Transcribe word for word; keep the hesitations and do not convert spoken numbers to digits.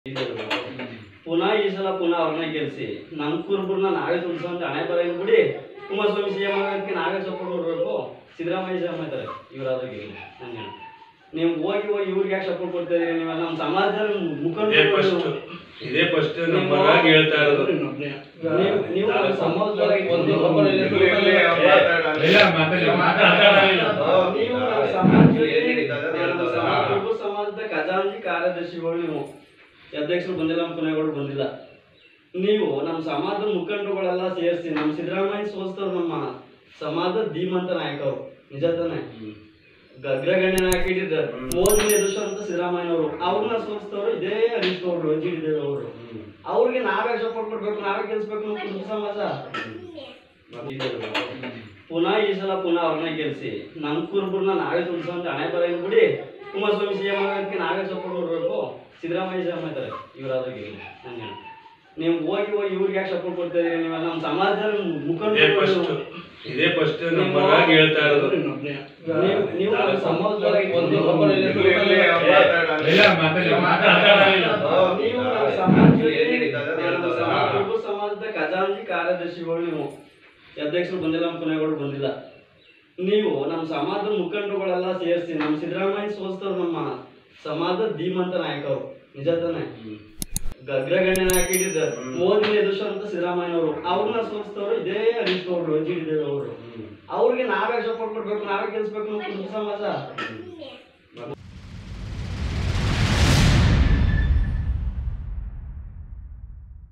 ಪುನಃ ಈ ಸಲ ಪುನಃ ಅವ್ರನ್ನ ಗೆಲ್ಸಿ ನಮ್ಮ ಕುರುಬರನ್ನ ನಾವೇ ತುಳಿಸೋಂತ ಹಣೆ ಬರ ಬಿಡಿ. ಕುಮಾರಸ್ವಾಮಿ ಸಿ ಎಂ ಆಗೋದಕ್ಕೆ ನಾವೇ ಸಪೋರ್ಟ್ ಕೊಡಬೇಕು. ಸಿದ್ದರಾಮಯ್ಯ ಸಿ ಎಂ ಆಯ್ತಾರೆ ಇವರಾದ್ರೂ ಗೆಲ್ಲಿ. ನಂಗೆ ನೀವು ಹೋಗಿ ಹೋಗಿ ಇವ್ರಿಗೆ ಯಾಕೆ ಸಪೋರ್ಟ್ ಕೊಡ್ತಾ ಇದೀರಿ? ನೀವೆಲ್ಲ ನಮ್ಮ ಸಮಾಜದಲ್ಲಿ ಮುಖಂಡರು ಇದೇ ಫಸ್ಟ್ ನಮ್ಮಗಾಗಿ ಹೇಳ್ತಾ ಇರೋದು. ನೀವು ನಮ್ಮ ಸಮಾಜದಲ್ಲಿ ಒಂದು ನೀವು ನಮ್ಮ ಸಮಾಜದ ಖಜಾಂಚಿ ಕಾರ್ಯದರ್ಶಿಗಳು, ನೀವು ಅಧ್ಯಕ್ಷರು ಬಂದಿಲ್ಲ, ನಮ್ಮ ಕೊನೆಗಳು ಬಂದಿಲ್ಲ. ನೀವು ನಮ್ಮ ಸಮಾಜದ ಮುಖಂಡರುಗಳೆಲ್ಲ ಸೇರಿಸಿ ನಮ್ಮ ಸಿದ್ದರಾಮಯ್ಯ ಸೋಸ್ತವ್ರು. ನಮ್ಮ ಸಮಾಜದ ಧೀಮಂತ ನಾಯಕರು, ನಿಜ ತಾನೆ? ಅಗ್ರಗಣ್ಯ ನಾಯಕ ಇಟ್ಟಿದ್ದಾರೆ. ಮೋದಿ ಎದುರಿಸುವಂತ ಸಿದ್ದರಾಮಯ್ಯನವರು, ಅವ್ರನ್ನ ಸೋಸ್ತವ್ರು ಇದೇ ಹರೀಶ್ ಗೌಡ್ರು, ಜಿ ಡಿ ದೇವರು. ಅವ್ರಿಗೆ ನಾವೇ ಸಪೋರ್ಟ್ ಕೊಡ್ಬೇಕು, ನಾವೇ ಗೆಲ್ಸ್ಬೇಕು ನಮ್ಮ ಕುಟುಂಬ ಸಮಾಜ. ಪುನಃ ಈ ಸಲ ಪುನಃ ಅವ್ರನ್ನ ಗೆಲ್ಸಿ ನಮ್ಮ ಕುರುಬರನ್ನ ನಾವೇ ತುಳಿಸೋಂತ ಹಣೆ ಬರ ಬಿಡಿ. ಕುಮಾರಸ್ವಾಮಿ ಸಿ ಎಂ ಆಗೋದಕ್ಕೆ ನಾವೇ ಸಪೋರ್ಟ್ ಕೊಡಬೇಕು. ಸಿದ್ದರಾಮಯ್ಯ ಸಿ ಎಂ ಆಯ್ತಾರೆ ಇವರಾದ್ರೂ ಗೆಲ್ಲಿ. ನಂಗೆ ನೀವು ಹೋಗಿ ಹೋಗಿ ಇವ್ರಿಗೆ ಯಾಕೆ ಸಪೋರ್ಟ್ ಕೊಡ್ತಾ ಇದೀರಿ? ನೀವೆಲ್ಲ ನಮ್ಮ ಸಮಾಜದಲ್ಲಿ ಮುಖಂಡರು ಇದೇ ಫಸ್ಟ್ ನಮ್ಮಗಾಗಿ ಹೇಳ್ತಾ ಇರೋದು. ನೀವು ನಮ್ಮ ಸಮಾಜದಲ್ಲಿ ಒಂದು ನೀವು ನಮ್ಮ ಸಮಾಜದ ಖಜಾಂಚಿ ಕಾರ್ಯದರ್ಶಿಗಳು, ನೀವು ಅಧ್ಯಕ್ಷರು ಬಂದಿಲ್ಲ, ನಮ್ಮ ಕೊನೆಗಳು ಬಂದಿಲ್ಲ. ನೀವು ನಮ್ಮ ಸಮಾಜದ ಮುಖಂಡರುಗಳೆಲ್ಲ ಸೇರಿಸಿ ನಮ್ಮ ಸಿದ್ದರಾಮಯ್ಯ ಸೋಸ್ತವ್ರು. ನಮ್ಮ ಸಮಾಜದ ಧೀಮಂತ ನಾಯಕರು, ನಿಜ ತಾನೆ? ಅಗ್ರಗಣ್ಯ ನಾಯಕ ಇಟ್ಟಿದ್ದಾರೆ. ಮೋದಿ ಎದುರಿಸುವಂತ ಸಿದ್ದರಾಮಯ್ಯನವರು, ಅವ್ರನ್ನ ಸೋಸ್ತವ್ರು ಇದೇ ಹರೀಶ್ ಗೌಡ್ರು, ಜಿ ಡಿ ದೇವರು. ಅವ್ರಿಗೆ ನಾವೇ ಸಪೋರ್ಟ್ ಕೊಡ್ಬೇಕು, ನಾವೇ ಗೆಲ್ಸ್ಬೇಕು ನಮ್ಮ ಕುಟುಂಬ ಸಮಾಜ.